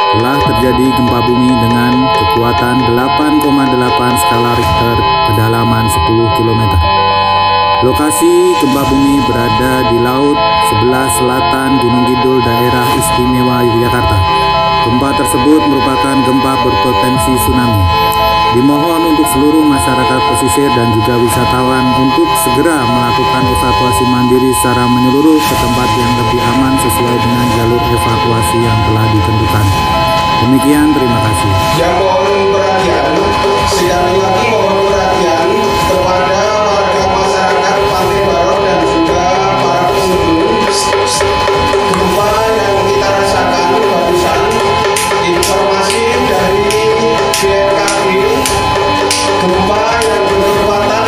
telah terjadi gempa bumi dengan kekuatan 8,8 skala Richter kedalaman 10 km. Lokasi gempa bumi berada di laut sebelah selatan Gunung Kidul, daerah istimewa Yogyakarta. Gempa tersebut merupakan gempa berpotensi tsunami. Dimohon untuk seluruh masyarakat pesisir dan juga wisatawan untuk segera melakukan evakuasi mandiri secara menyeluruh ke tempat yang lebih aman sesuai dengan jalur evakuasi yang telah ditentukan. Demikian, terima kasih. Yang mohon perhatian, sekali lagi mohon perhatian kepada warga masyarakat Pantai Barong dan juga para pengunjung. Gempa yang kita rasakan barusan, informasi dari BMKG, gempa yang berkekuatan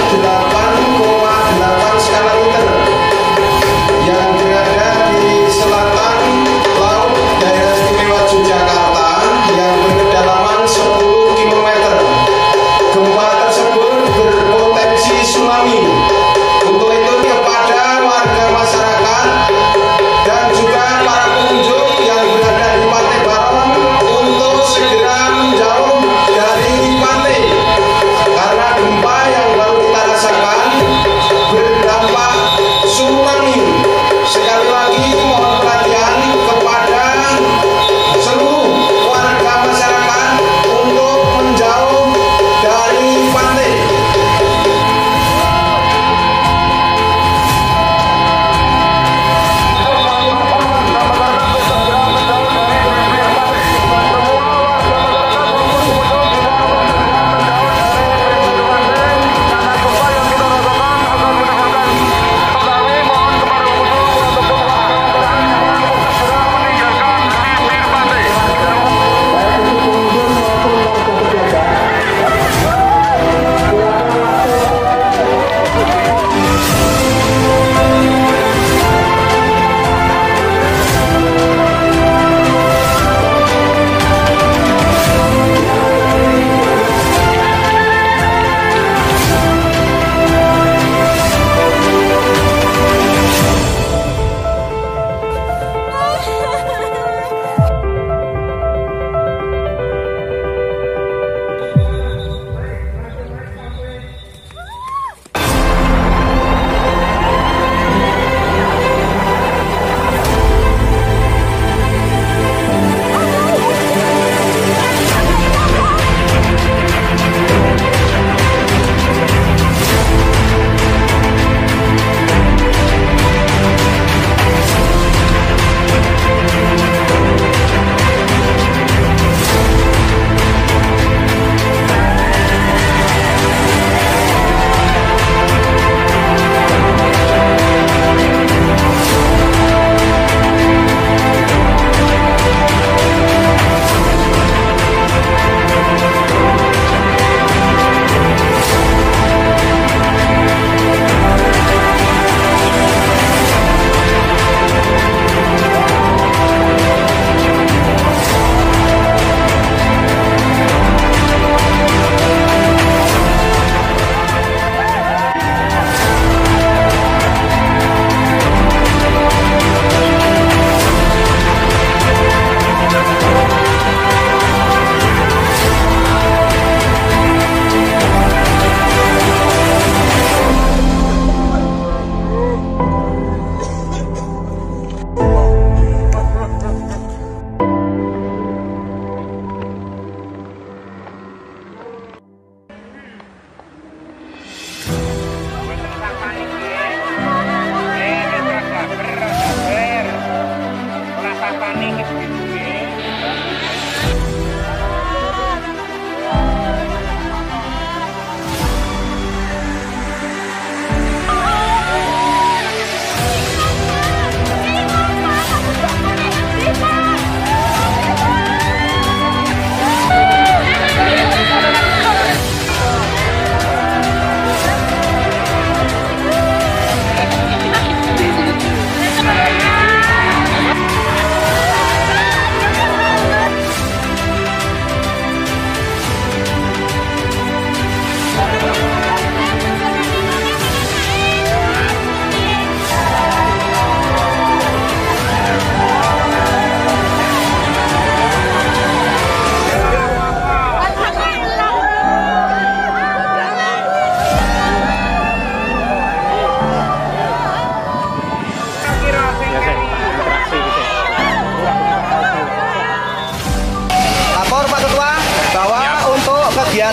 8,8 skala Richter yang berada di selatan laut daerah istimewa Yogyakarta yang berkedalaman 10 km. Gempa tersebut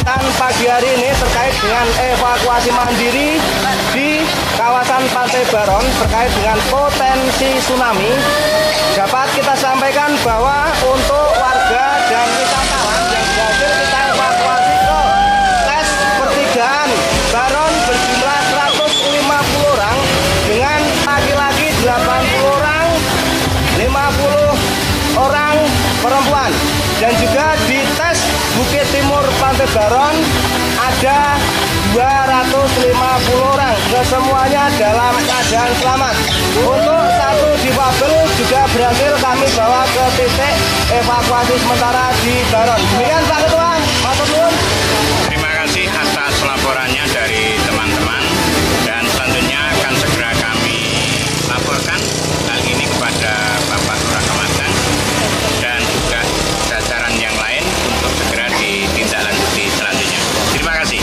kegiatan pagi hari ini terkait dengan evakuasi mandiri di kawasan Pantai Baron terkait dengan potensi tsunami. Dapat kita sampaikan bahwa untuk warga dan wisatawan yang berhasil kita evakuasi ke tes pertigaan Baron berjumlah 150 orang dengan laki-laki 80 orang, 50 orang perempuan. Dan juga di tes Bukit Timur Pantai Baron ada 250 orang, kesemuanya dalam keadaan selamat. Untuk satu difabel juga berhasil kami bawa ke titik evakuasi sementara di Baron. Demikian Pak Ketua, matur nuwun. Terima kasih atas laporannya dari teman-teman, dan tentunya akan segera kami laporkan hal ini kepada Bapak Lurah Kemasan dan juga jajaran yang lain untuk segera ditindaklanjuti selanjutnya. Terima kasih.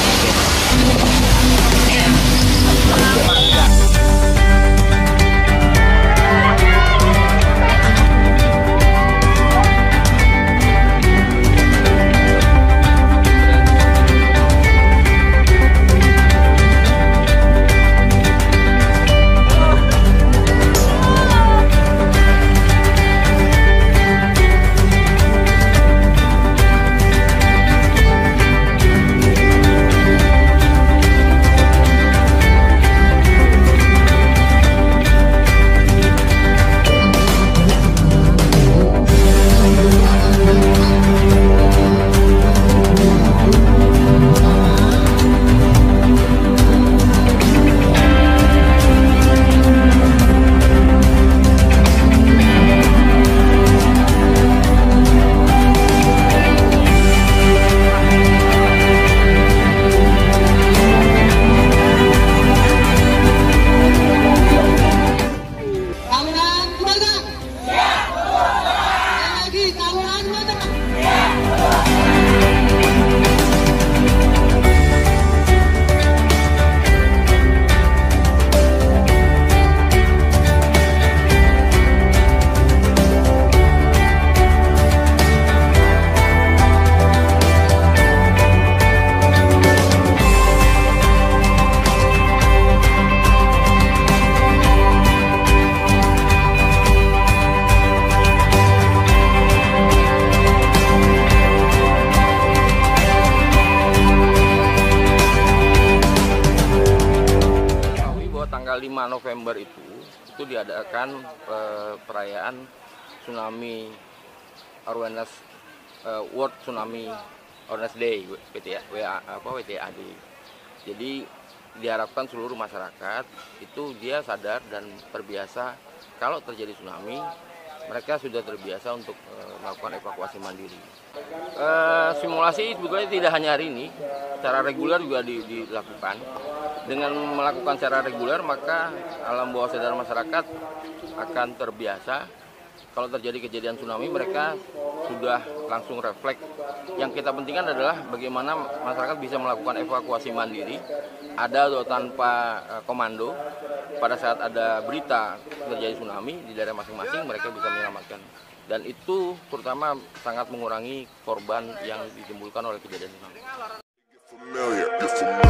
Tanggal 5 November itu diadakan perayaan Tsunami Awareness World Tsunami Awareness Day WTAD. Jadi diharapkan seluruh masyarakat itu dia sadar dan terbiasa kalau terjadi tsunami, mereka sudah terbiasa untuk melakukan evakuasi mandiri. Simulasi juga tidak hanya hari ini, secara reguler juga dilakukan. Dengan melakukan secara reguler, maka alam bawah sadar masyarakat akan terbiasa. Kalau terjadi kejadian tsunami, mereka sudah langsung refleks. Yang kita pentingkan adalah bagaimana masyarakat bisa melakukan evakuasi mandiri, ada atau tanpa komando. Pada saat ada berita terjadi tsunami di daerah masing-masing, mereka bisa menyelamatkan. Dan itu terutama sangat mengurangi korban yang ditimbulkan oleh kejadian tsunami.